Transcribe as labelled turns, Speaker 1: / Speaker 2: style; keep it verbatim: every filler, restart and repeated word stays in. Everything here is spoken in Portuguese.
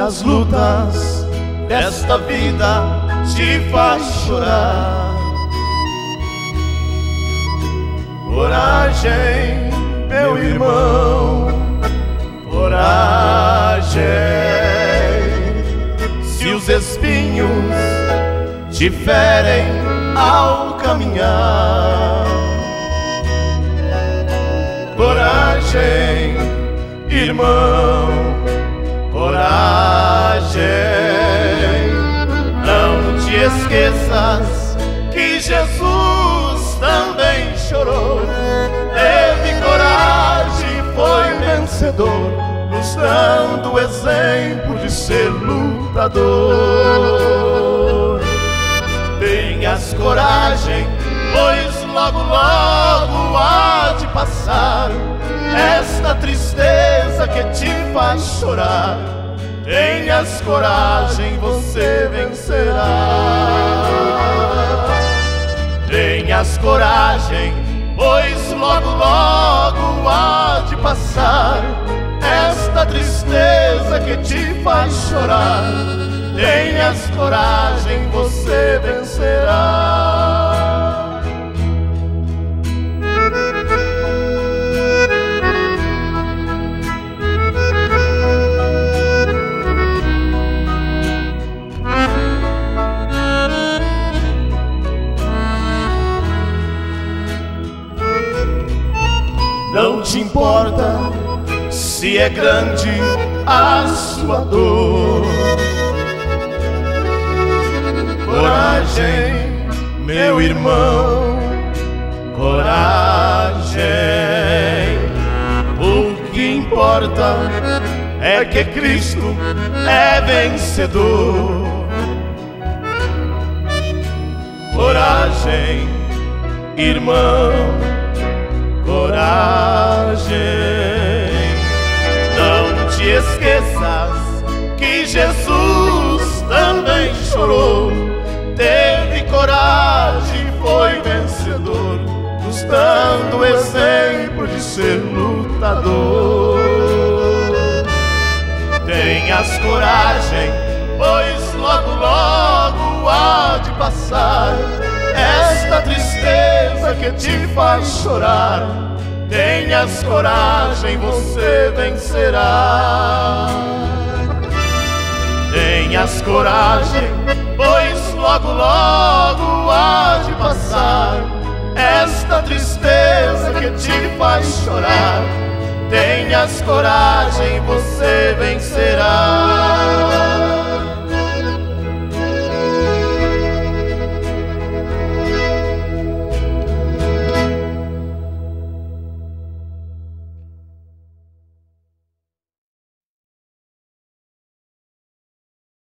Speaker 1: as lutas desta vida te faz chorar, coragem, meu irmão, coragem. Se os espinhos te ferem ao caminhar, coragem, irmão, coragem. Não te esqueças que Jesus também chorou, teve coragem, foi vencedor, nos dando o exemplo de ser lutador. Tenhas coragem, pois logo, logo há de passar esta tristeza que te faz chorar. Tenhas coragem, você vencerá. Tenhas coragem, pois logo, logo há de passar esta tristeza que te faz chorar. Tenhas coragem, você vencerá. Não te importa se é grande a sua dor, coragem, meu irmão, coragem. O que importa é que Cristo é vencedor. Coragem, irmão, coragem. Não te esqueças que Jesus também chorou, teve coragem, foi vencedor, nos dando o exemplo de ser lutador. Tenhas coragem, pois logo, logo há de passar esta tristeza que te faz chorar. Tenhas coragem, você vencerá. Tenhas coragem, pois logo, logo há de passar esta tristeza que te faz chorar. Tenhas coragem, você vencerá.